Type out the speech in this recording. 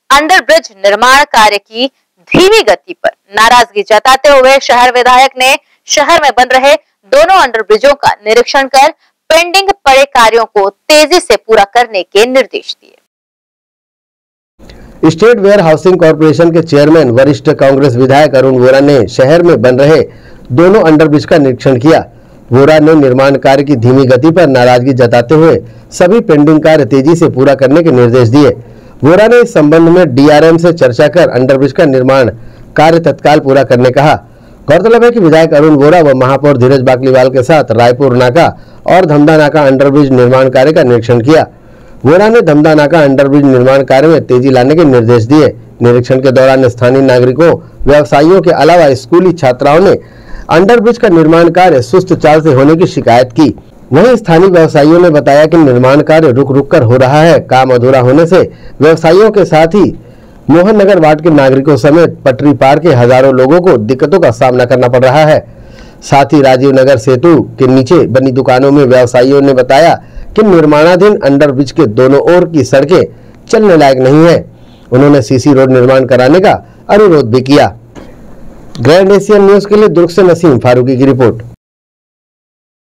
Underbridge निर्माण कार्य की धीमी गति पर नाराजगी जताते हुए शहर विधायक ने शहर में बन रहे दोनों अंडरब्रिजों का निरीक्षण कर पेंडिंग पड़े कार्यों को तेजी से पूरा करने के निर्देश दिए। स्टेट वेयर हाउसिंग कॉर्पोरेशन के चेयरमैन वरिष्ठ कांग्रेस विधायक अरुण वोरा ने शहर में बन रहे दोनों अंडरब्रिज का निरीक्षण किया। वोरा ने निर्माण कार्य की धीमी गति पर नाराजगी जताते हुए सभी पेंडिंग कार्य तेजी से पूरा करने के निर्देश दिए। वोरा ने इस संबंध में डीआरएम से चर्चा कर अंडरब्रिज का निर्माण कार्य तत्काल पूरा करने कहा। गौरतलब है कि विधायक अरुण वोरा व महापौर धीरज बाकलीवाल के साथ रायपुर नाका और धमदा नाका अंडरब्रिज निर्माण कार्य का निरीक्षण किया। वोरा ने धमदा नाका अंडरब्रिज निर्माण कार्य में तेजी लाने के निर्देश दिए। निरीक्षण के दौरान स्थानीय नागरिकों, व्यवसायियों के अलावा स्कूली छात्राओं ने अंडरब्रिज का निर्माण कार्य सुस्त चाल से होने की शिकायत की। वहीं स्थानीय व्यवसायियों ने बताया कि निर्माण कार्य रुक कर हो रहा है। काम अधूरा होने से व्यवसायियों के साथ ही मोहन नगर वार्ड के नागरिकों समेत पटरी पार के हजारों लोगों को दिक्कतों का सामना करना पड़ रहा है। साथ ही राजीव नगर सेतु के नीचे बनी दुकानों में व्यवसायियों ने बताया कि निर्माणाधीन अंडरब्रिज के दोनों ओर की सड़कें चलने लायक नहीं है। उन्होंने सीसी रोड निर्माण कराने का अनुरोध भी किया। ग्रैंड एशियन न्यूज के लिए दुर्ग से नसीम फारूकी की रिपोर्ट।